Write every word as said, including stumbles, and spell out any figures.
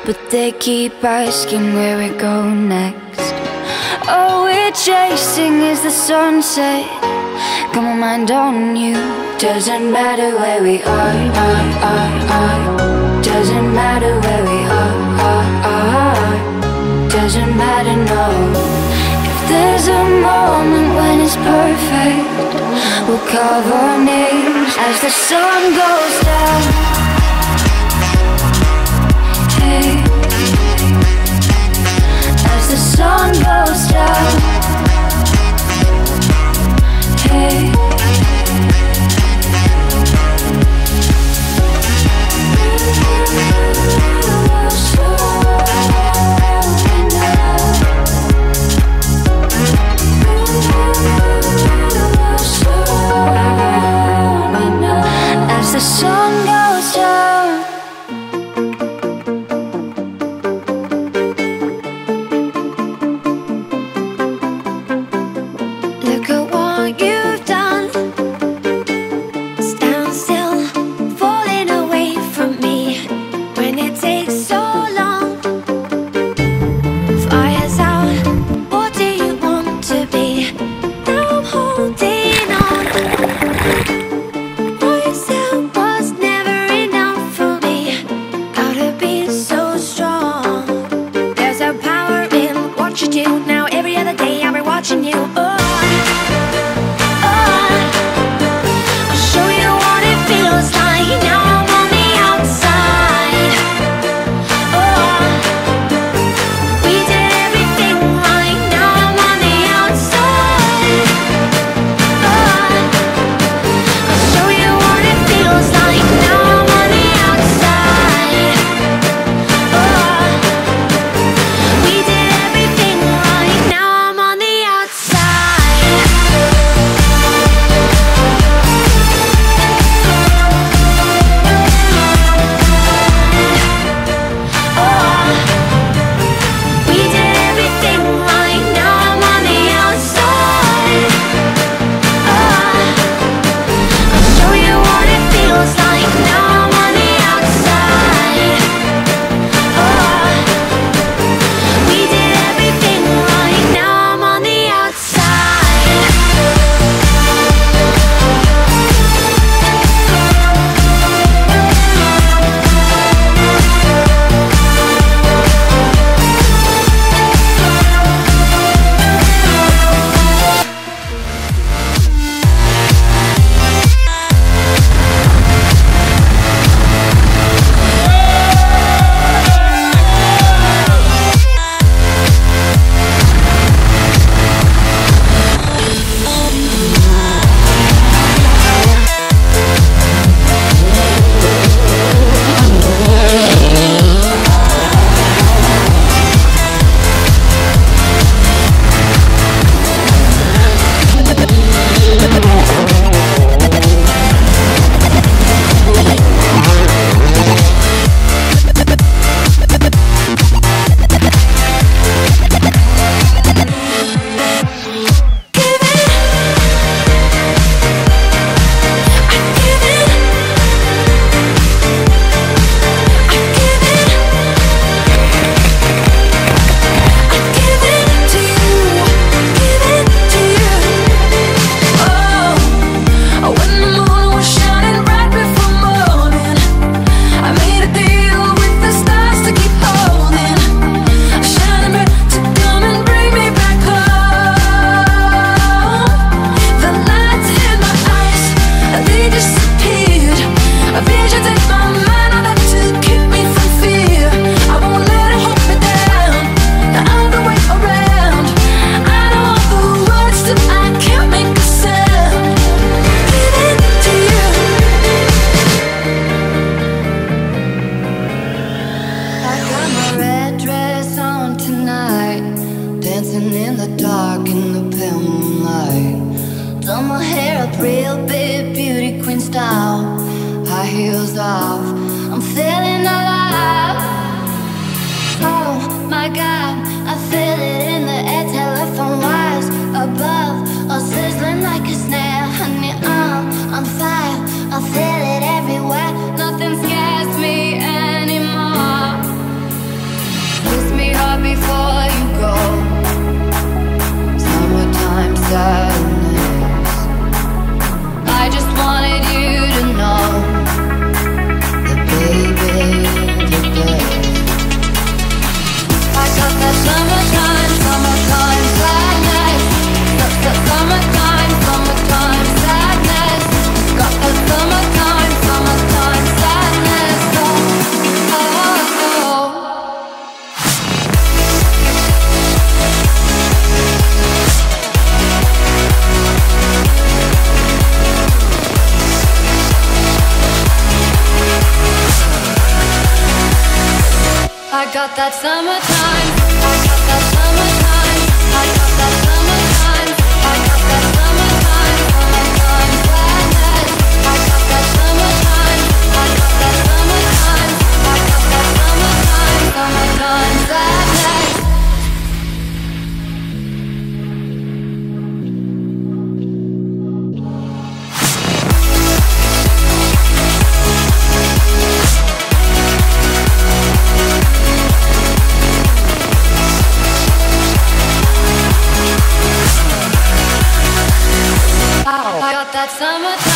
but they keep asking where we go next. All we're chasing is the sunset. Got my mind on you. Doesn't matter where we are, are, are, are. Doesn't matter where we are, are, are. Doesn't matter, no. If there's a moment when it's perfect, we'll carve our names as the sun goes down. Hey, as the sun goes down. Hey, as the sun goes down. Look at what you've done. Stand still, falling away from me when it takes so long. Fire's out, what do you want to be? Now I'm holding on. What you said was never enough for me. Gotta be so strong. There's a power in what you do. Now every other day I'll be watching you. Oh, real big beauty queen style. High heels off, I'm feeling alive. Oh my God, I feel it in the air. Telephone wires above, all sizzling like a snare. Honey, I'm on fire, I feel it everywhere. Nothing scares me anymore. got that summertime. I got that summertime. I got that summertime. I got that summertime. Summertime sadness. I got that summertime. I got that summertime. I got that summertime. Summertime sadness. I got that summertime.